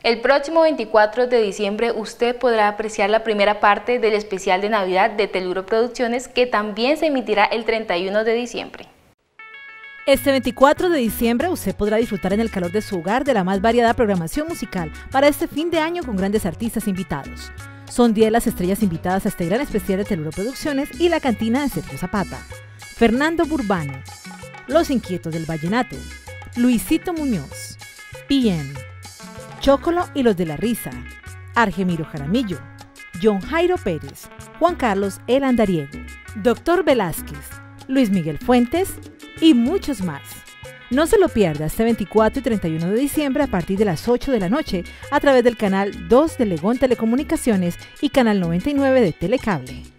El próximo 24 de diciembre usted podrá apreciar la primera parte del especial de Navidad de Teluro Producciones, que también se emitirá el 31 de diciembre. Este 24 de diciembre usted podrá disfrutar en el calor de su hogar de la más variada programación musical para este fin de año con grandes artistas invitados. Son 10 las estrellas invitadas a este gran especial de Teluro Producciones y la cantina de Sergio Zapata: Fernando Burbano, Los Inquietos del Vallenato, Luisito Muñoz, PM, Chocolo y los de la Risa, Argemiro Jaramillo, John Jairo Pérez, Juan Carlos El Andariego, Dr. Velázquez, Luis Miguel Fuentes y muchos más. No se lo pierda este 24 y 31 de diciembre a partir de las 8 de la noche a través del canal 2 de Legón Telecomunicaciones y canal 99 de Telecable.